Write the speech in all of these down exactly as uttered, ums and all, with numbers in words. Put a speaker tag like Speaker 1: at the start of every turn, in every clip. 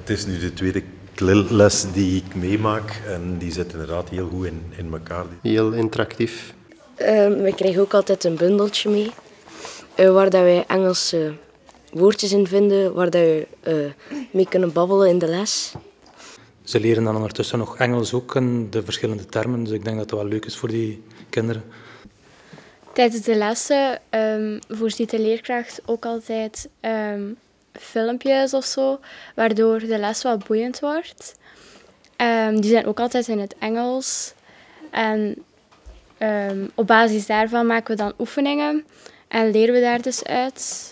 Speaker 1: Het is nu de tweede klilles die ik meemaak en die zit inderdaad heel goed in, in elkaar.
Speaker 2: Heel interactief.
Speaker 3: Uh, we krijgen ook altijd een bundeltje mee, uh, waar dat wij Engelse woordjes in vinden, waar dat we uh, mee kunnen babbelen in de les.
Speaker 4: Ze leren dan ondertussen nog Engels ook en de verschillende termen, dus ik denk dat dat wel leuk is voor die kinderen.
Speaker 5: Tijdens de lessen um, voorziet de leerkracht ook altijd um, filmpjes of zo, waardoor de les wel boeiend wordt. Um, die zijn ook altijd in het Engels. En um, op basis daarvan maken we dan oefeningen en leren we daar dus uit.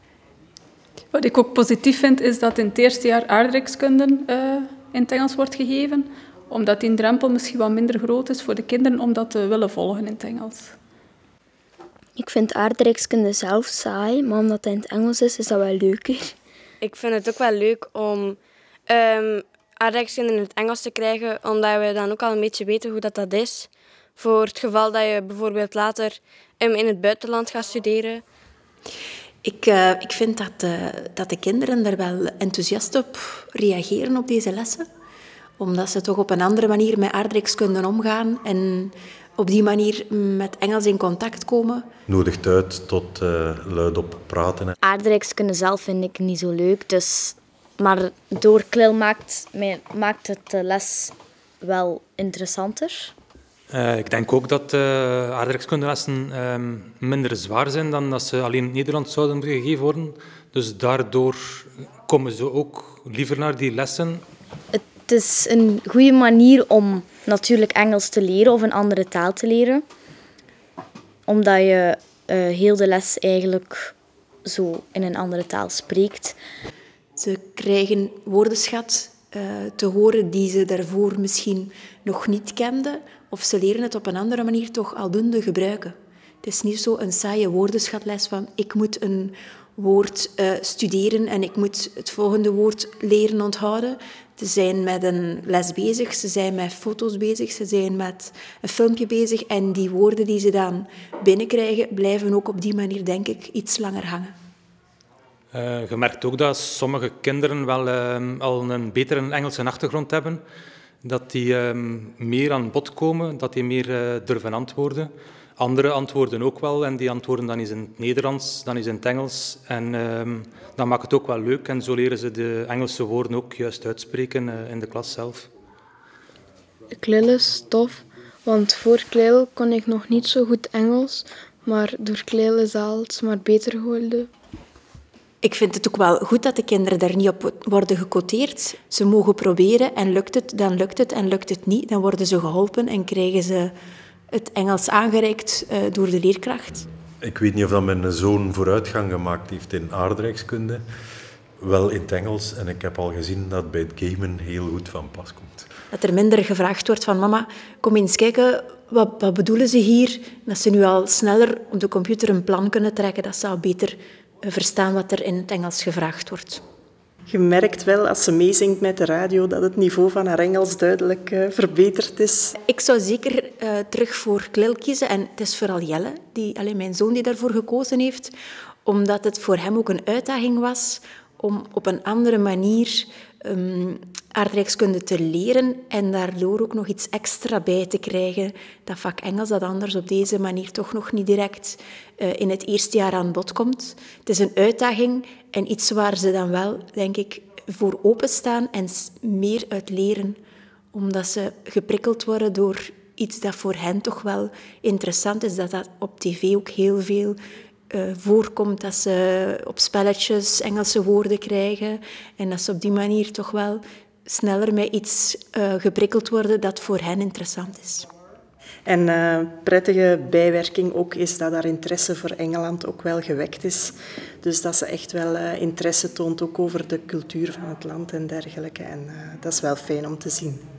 Speaker 6: Wat ik ook positief vind, is dat in het eerste jaar aardrijkskunde uh, in het Engels wordt gegeven, omdat die drempel misschien wat minder groot is voor de kinderen om dat te willen volgen in het Engels.
Speaker 7: Ik vind aardrijkskunde zelf saai, maar omdat het in het Engels is, is dat wel leuker.
Speaker 3: Ik vind het ook wel leuk om um, aardrijkskunde in het Engels te krijgen, omdat we dan ook al een beetje weten hoe dat, dat is. Voor het geval dat je bijvoorbeeld later um, in het buitenland gaat studeren.
Speaker 8: Ik, uh, ik vind dat, uh, dat de kinderen daar wel enthousiast op reageren op deze lessen. Omdat ze toch op een andere manier met aardrijkskunde omgaan en op die manier met Engels in contact komen.
Speaker 1: Nodigt uit tot uh, luidop praten.
Speaker 7: Aardrijkskunde zelf vind ik niet zo leuk, dus, maar door Klil maakt, maakt het de les wel interessanter.
Speaker 4: Uh, ik denk ook dat uh, aardrijkskundelessen uh, minder zwaar zijn dan dat ze alleen in het Nederlands zouden gegeven worden. Dus daardoor komen ze ook liever naar die lessen.
Speaker 7: Het is een goede manier om natuurlijk Engels te leren of een andere taal te leren. Omdat je uh, heel de les eigenlijk zo in een andere taal spreekt.
Speaker 8: Ze krijgen woordenschat uh, te horen die ze daarvoor misschien nog niet kenden. Of ze leren het op een andere manier toch aldoende gebruiken. Het is niet zo een saaie woordenschatles van ik moet een woord uh, studeren en ik moet het volgende woord leren onthouden. Ze zijn met een les bezig, ze zijn met foto's bezig, ze zijn met een filmpje bezig. En die woorden die ze dan binnenkrijgen, blijven ook op die manier, denk ik, iets langer hangen.
Speaker 4: Uh, je merkt ook dat sommige kinderen wel uh, al een betere Engelse achtergrond hebben. Dat die uh, meer aan bod komen, dat die meer uh, durven antwoorden. Anderen antwoorden ook wel en die antwoorden dan eens in het Nederlands, dan eens in het Engels. En uh, dat maakt het ook wel leuk en zo leren ze de Engelse woorden ook juist uitspreken uh, in de klas zelf.
Speaker 9: Klil is tof, want voor Klil kon ik nog niet zo goed Engels, maar door Klil is alles maar beter geworden.
Speaker 8: Ik vind het ook wel goed dat de kinderen daar niet op worden gequoteerd. Ze mogen proberen en lukt het, dan lukt het en lukt het niet. Dan worden ze geholpen en krijgen ze het Engels aangereikt uh, door de leerkracht.
Speaker 1: Ik weet niet of dat mijn zoon vooruitgang gemaakt heeft in aardrijkskunde. Wel in het Engels en ik heb al gezien dat bij het gamen heel goed van pas komt.
Speaker 8: Dat er minder gevraagd wordt van mama, kom eens kijken, wat, wat bedoelen ze hier? Dat ze nu al sneller op de computer een plan kunnen trekken, dat ze al beter verstaan wat er in het Engels gevraagd wordt.
Speaker 10: Je merkt wel als ze meezingt met de radio dat het niveau van haar Engels duidelijk uh, verbeterd is.
Speaker 8: Ik zou zeker uh, terug voor Klil kiezen. En het is vooral Jelle, die, allez, mijn zoon, die daarvoor gekozen heeft. Omdat het voor hem ook een uitdaging was om op een andere manier um, aardrijkskunde te leren en daardoor ook nog iets extra bij te krijgen. Dat vak Engels dat anders op deze manier toch nog niet direct uh, in het eerste jaar aan bod komt. Het is een uitdaging en iets waar ze dan wel, denk ik, voor openstaan en meer uit leren. Omdat ze geprikkeld worden door iets dat voor hen toch wel interessant is. Dat dat op tv ook heel veel uh, voorkomt. Dat ze op spelletjes Engelse woorden krijgen. En dat ze op die manier toch wel sneller met iets uh, geprikkeld worden dat voor hen interessant is.
Speaker 10: En uh, prettige bijwerking ook is dat haar interesse voor Engeland ook wel gewekt is. Dus dat ze echt wel uh, interesse toont ook over de cultuur van het land en dergelijke. En uh, dat is wel fijn om te zien.